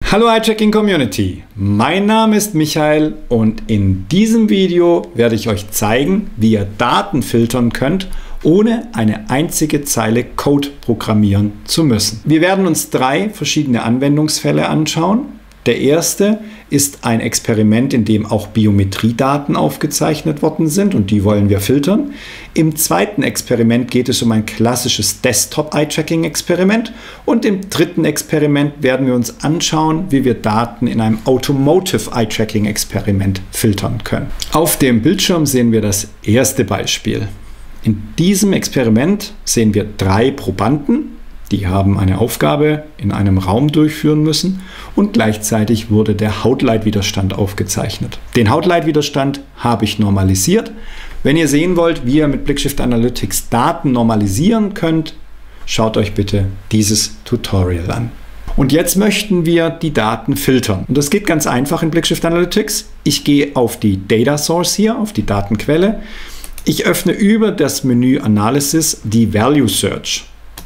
Hallo iTracking Community, mein Name ist Michael und in diesem Video werde ich euch zeigen, wie ihr Daten filtern könnt, ohne eine einzige Zeile Code programmieren zu müssen. Wir werden uns 3 verschiedene Anwendungsfälle anschauen. Der erste ist ein Experiment, in dem auch Biometriedaten aufgezeichnet worden sind und die wollen wir filtern. Im zweiten Experiment geht es um ein klassisches Desktop-Eye-Tracking-Experiment und im dritten Experiment werden wir uns anschauen, wie wir Daten in einem Automotive-Eye-Tracking-Experiment filtern können. Auf dem Bildschirm sehen wir das erste Beispiel. In diesem Experiment sehen wir 3 Probanden. Die haben eine Aufgabe in einem Raum durchführen müssen und gleichzeitig wurde der Hautleitwiderstand aufgezeichnet. Den Hautleitwiderstand habe ich normalisiert. Wenn ihr sehen wollt, wie ihr mit Blickshift Analytics Daten normalisieren könnt, schaut euch bitte dieses Tutorial an. Und jetzt möchten wir die Daten filtern. Und das geht ganz einfach in Blickshift Analytics. Ich gehe auf die Data Source hier, auf die Datenquelle. Ich öffne über das Menü Analysis die Value Search.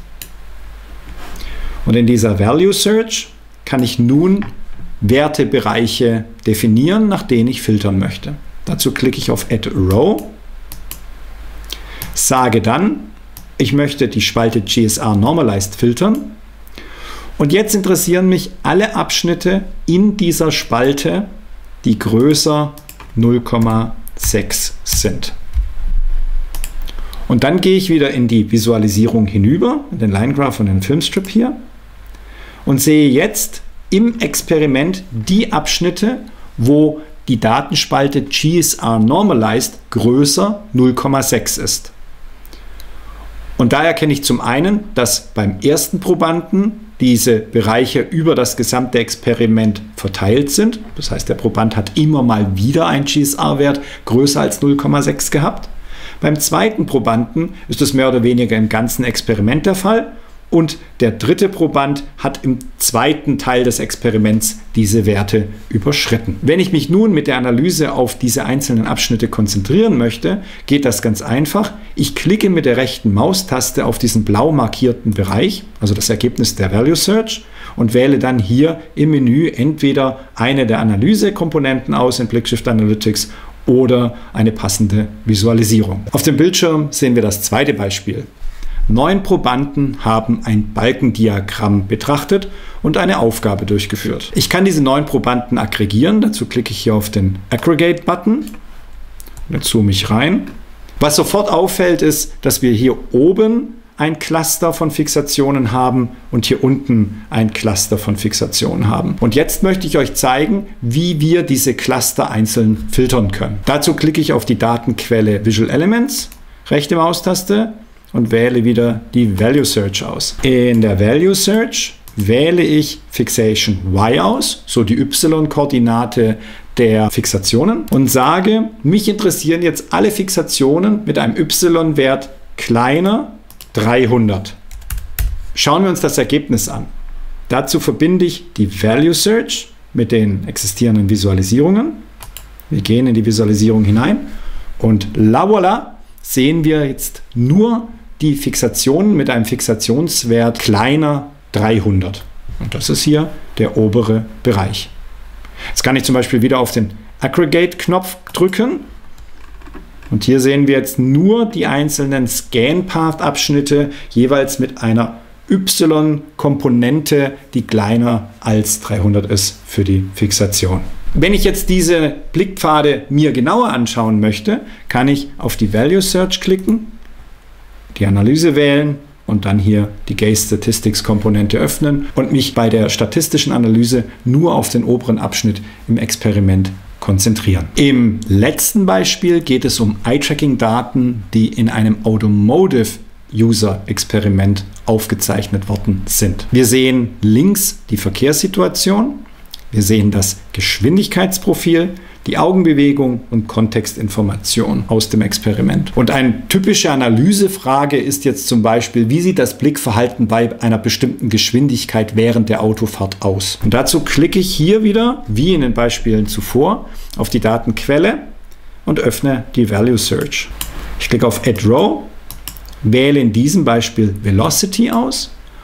Und in dieser Value Search kann ich nun Wertebereiche definieren, nach denen ich filtern möchte. Dazu klicke ich auf Add Row, sage dann, ich möchte die Spalte GSR Normalized filtern. Und jetzt interessieren mich alle Abschnitte in dieser Spalte, die größer 0,6 sind. Und dann gehe ich wieder in die Visualisierung hinüber, in den Line Graph und den Filmstrip hier. Und sehe jetzt im Experiment die Abschnitte, wo die Datenspalte GSR Normalized größer 0,6 ist. Und da erkenne ich zum einen, dass beim ersten Probanden diese Bereiche über das gesamte Experiment verteilt sind. Das heißt, der Proband hat immer mal wieder einen GSR-Wert größer als 0,6 gehabt. Beim zweiten Probanden ist es mehr oder weniger im ganzen Experiment der Fall. Und der dritte Proband hat im zweiten Teil des Experiments diese Werte überschritten. Wenn ich mich nun mit der Analyse auf diese einzelnen Abschnitte konzentrieren möchte, geht das ganz einfach. Ich klicke mit der rechten Maustaste auf diesen blau markierten Bereich, also das Ergebnis der Value Search, und wähle dann hier im Menü entweder eine der Analysekomponenten aus in Blickshift Analytics oder eine passende Visualisierung. Auf dem Bildschirm sehen wir das zweite Beispiel. 9 Probanden haben ein Balkendiagramm betrachtet und eine Aufgabe durchgeführt. Ich kann diese 9 Probanden aggregieren. Dazu klicke ich hier auf den Aggregate-Button. Jetzt zoome ich rein. Was sofort auffällt, ist, dass wir hier oben ein Cluster von Fixationen haben und hier unten ein Cluster von Fixationen haben. Und jetzt möchte ich euch zeigen, wie wir diese Cluster einzeln filtern können. Dazu klicke ich auf die Datenquelle Visual Elements, rechte Maustaste, und wähle wieder die Value Search aus. In der Value Search wähle ich Fixation Y aus, so die Y-Koordinate der Fixationen, und sage, mich interessieren jetzt alle Fixationen mit einem Y-Wert kleiner 300. Schauen wir uns das Ergebnis an. Dazu verbinde ich die Value Search mit den existierenden Visualisierungen. Wir gehen in die Visualisierung hinein und la voilà, sehen wir jetzt nur die Fixationen mit einem Fixationswert kleiner 300. Und das ist hier der obere Bereich. Jetzt kann ich zum Beispiel wieder auf den Aggregate-Knopf drücken. Und hier sehen wir jetzt nur die einzelnen Scan-Path-Abschnitte jeweils mit einer Y-Komponente, die kleiner als 300 ist für die Fixation. Wenn ich jetzt diese Blickpfade mir genauer anschauen möchte, kann ich auf die Value Search klicken, die Analyse wählen und dann hier die Gaze Statistics Komponente öffnen und mich bei der statistischen Analyse nur auf den oberen Abschnitt im Experiment konzentrieren. Im letzten Beispiel geht es um Eye-Tracking-Daten, die in einem Automotive-User-Experiment aufgezeichnet worden sind. Wir sehen links die Verkehrssituation, wir sehen das Geschwindigkeitsprofil, die Augenbewegung und Kontextinformation aus dem Experiment. Und eine typische Analysefrage ist jetzt zum Beispiel, wie sieht das Blickverhalten bei einer bestimmten Geschwindigkeit während der Autofahrt aus? Und dazu klicke ich hier wieder, wie in den Beispielen zuvor, auf die Datenquelle und öffne die Value Search. Ich klicke auf Add Row, wähle in diesem Beispiel Velocity aus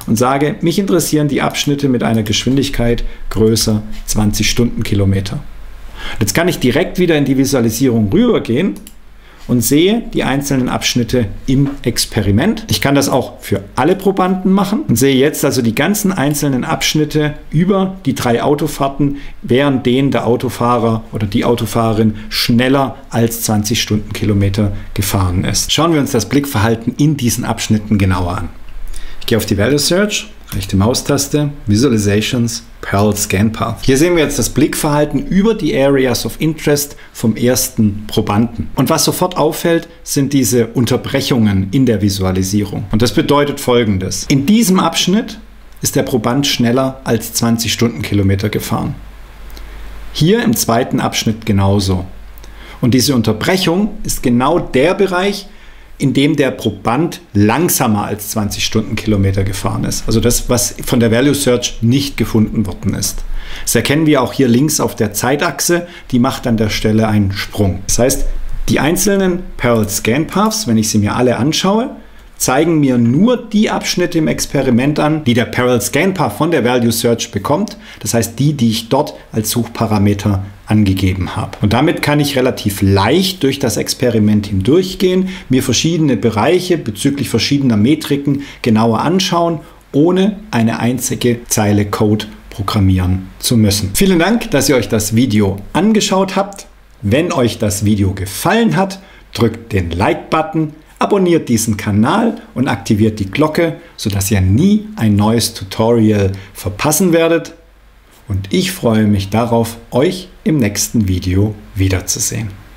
und sage, mich interessieren die Abschnitte mit einer Geschwindigkeit größer 20 Stundenkilometer. Jetzt kann ich direkt wieder in die Visualisierung rübergehen und sehe die einzelnen Abschnitte im Experiment. Ich kann das auch für alle Probanden machen und sehe jetzt also die ganzen einzelnen Abschnitte über die 3 Autofahrten, während denen der Autofahrer oder die Autofahrerin schneller als 20 Stundenkilometer gefahren ist. Schauen wir uns das Blickverhalten in diesen Abschnitten genauer an. Ich gehe auf die Value Search, rechte Maustaste, Visualizations, Parallel Scan Path. Hier sehen wir jetzt das Blickverhalten über die Areas of Interest vom ersten Probanden. Und was sofort auffällt, sind diese Unterbrechungen in der Visualisierung. Und das bedeutet Folgendes. In diesem Abschnitt ist der Proband schneller als 20 Stundenkilometer gefahren. Hier im zweiten Abschnitt genauso. Und diese Unterbrechung ist genau der Bereich, in dem der Proband langsamer als 20 Stundenkilometer gefahren ist. Also das, was von der Value Search nicht gefunden worden ist. Das erkennen wir auch hier links auf der Zeitachse, die macht an der Stelle einen Sprung. Das heißt, die einzelnen Parallel Scan Paths, wenn ich sie mir alle anschaue, zeigen mir nur die Abschnitte im Experiment an, die der Parallel Scan Path von der Value Search bekommt. Das heißt, die ich dort als Suchparameter angegeben habe. Und damit kann ich relativ leicht durch das Experiment hindurchgehen, mir verschiedene Bereiche bezüglich verschiedener Metriken genauer anschauen, ohne eine einzige Zeile Code programmieren zu müssen. Vielen Dank, dass ihr euch das Video angeschaut habt. Wenn euch das Video gefallen hat, drückt den Like-Button, abonniert diesen Kanal und aktiviert die Glocke, sodass ihr nie ein neues Tutorial verpassen werdet. Und ich freue mich darauf, euch im nächsten Video wiederzusehen.